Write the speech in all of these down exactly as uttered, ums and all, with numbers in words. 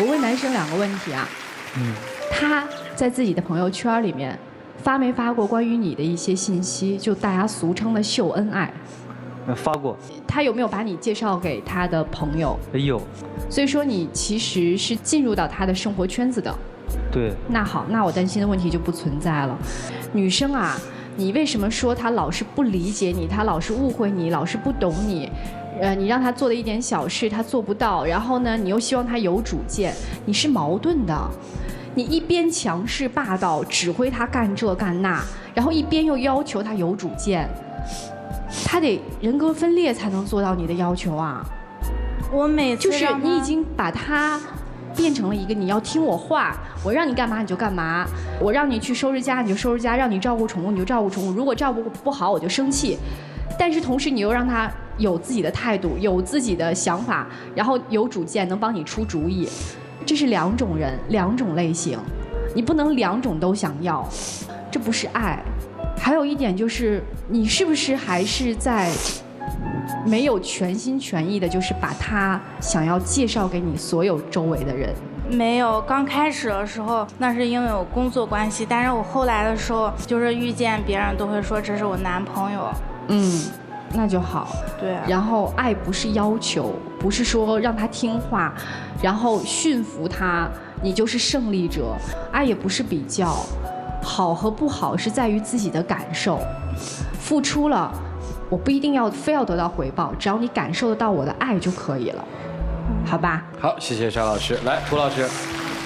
我问男生两个问题啊，嗯，他在自己的朋友圈里面发没发过关于你的一些信息，就大家俗称的秀恩爱？ 发过。 他有没有把你介绍给他的朋友？ 有。 所以说你其实是进入到他的生活圈子的。 对。 那好，那我担心的问题就不存在了。女生啊，你为什么说他老是不理解你，他老是误会你，老是不懂你？呃，你让他做的一点小事他做不到，然后呢，你又希望他有主见，你是矛盾的。你一边强势霸道指挥他干这干那，然后一边又要求他有主见。他得人格分裂才能做到你的要求啊！ 我每次就是你已经把他变成了一个你要听我话，我让你干嘛你就干嘛，我让你去收拾家你就收拾家，让你照顾宠物你就照顾宠物，如果照顾不好我就生气。但是同时你又让他有自己的态度，有自己的想法，然后有主见，能帮你出主意。这是两种人，两种类型，你不能两种都想要，这不是爱。还有一点就是，你是不是还是在没有全心全意的，就是把他想要介绍给你所有周围的人？ 没有，刚开始的时候那是因为我工作关系，但是我后来的时候就是遇见别人都会说这是我男朋友。 嗯，那就好。 对、啊。 然后爱不是要求，不是说让他听话，然后驯服他，你就是胜利者。爱也不是比较。好和不好是在于自己的感受，付出了，我不一定要非要得到回报，只要你感受得到我的爱就可以了，好吧？ 好，谢谢沙老师。来，涂老师，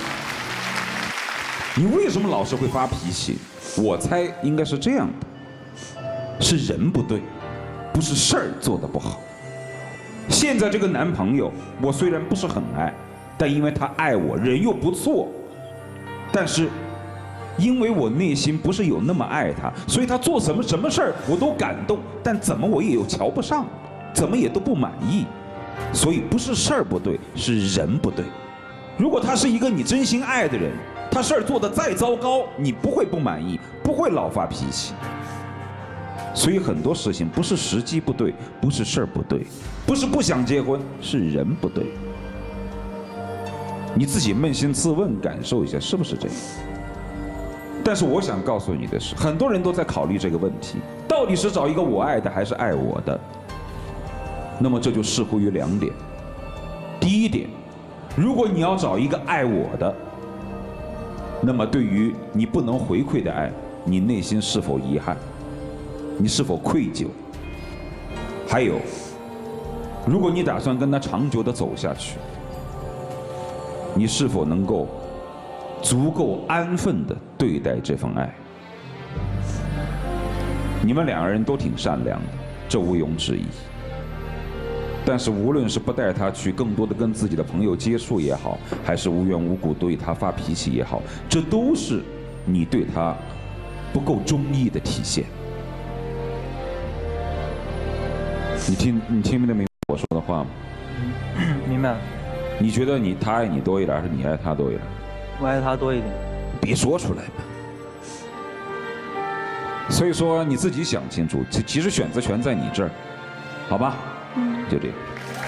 你为什么老是会发脾气？我猜应该是这样的，是人不对，不是事儿做得不好。现在这个男朋友，我虽然不是很爱，但因为他爱我，人又不错，但是。因为我内心不是有那么爱他，所以他做什么什么事儿我都感动，但怎么我也有瞧不上，怎么也都不满意，所以不是事儿不对，是人不对。如果他是一个你真心爱的人，他事儿做得再糟糕，你不会不满意，不会老发脾气。所以很多事情不是时机不对，不是事儿不对，不是不想结婚，是人不对。你自己扪心自问，感受一下是不是这样。但是我想告诉你的是，很多人都在考虑这个问题，到底是找一个我爱的还是爱我的？那么这就视乎于两点。第一点，如果你要找一个爱我的，那么对于你不能回馈的爱，你内心是否遗憾？你是否愧疚？还有，如果你打算跟他长久的走下去，你是否能够足够安分地对待这份爱？你们两个人都挺善良的，这毋庸置疑。但是无论是不带他去更多的跟自己的朋友接触也好，还是无缘无故对他发脾气也好，这都是你对他不够忠义的体现。你听，你听没听明白我说的话吗？ 明白了。 你觉得你他爱你多一点，还是你爱他多一点？ 我爱他多一点。 别说出来吧。所以说你自己想清楚，其其实选择权在你这儿，好吧？嗯，就这样。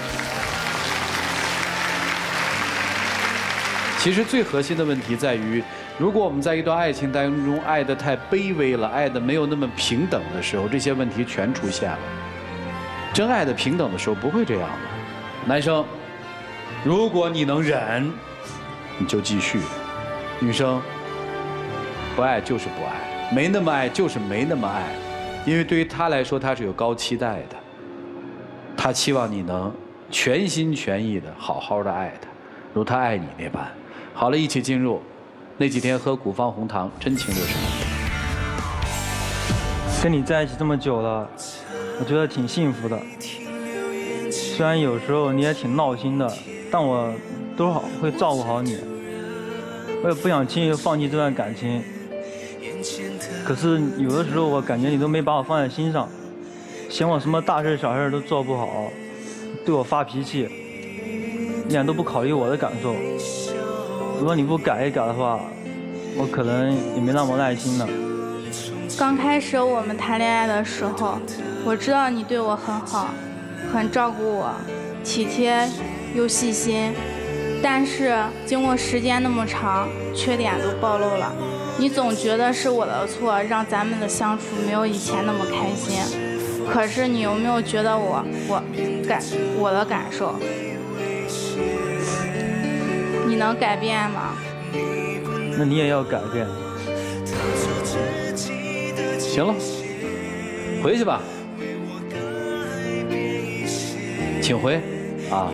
其实最核心的问题在于，如果我们在一段爱情当中爱得太卑微了，爱得没有那么平等的时候，这些问题全出现了。真爱的平等的时候不会这样的。男生，如果你能忍，你就继续；女生，不爱就是不爱，没那么爱就是没那么爱，因为对于他来说，他是有高期待的，他期望你能全心全意的好好的爱他，如他爱你那般。好了，一起进入那几天喝古方红糖，真情流失。 跟你在一起这么久了，我觉得挺幸福的。虽然有时候你也挺闹心的，但我都好会照顾好你。我也不想轻易放弃这段感情。可是有的时候我感觉你都没把我放在心上，嫌我什么大事小事都做不好，对我发脾气，一点都不考虑我的感受。如果你不改一改的话，我可能也没那么耐心了。 刚开始我们谈恋爱的时候，我知道你对我很好，很照顾我，体贴又细心。 但是经过时间那么长，缺点都暴露了，你总觉得是我的错，让咱们的相处没有以前那么开心。可是你有没有觉得我我感我的感受？你能改变吗？ 那你也要改变。 行了，回去吧，请回。